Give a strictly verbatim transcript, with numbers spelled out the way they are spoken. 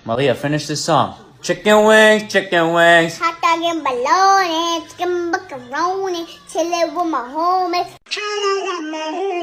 Malia, finish this song. Chicken wings, chicken wings. Hot dog and bologna, chicken macaroni, chili with my homies. Chili with my homies.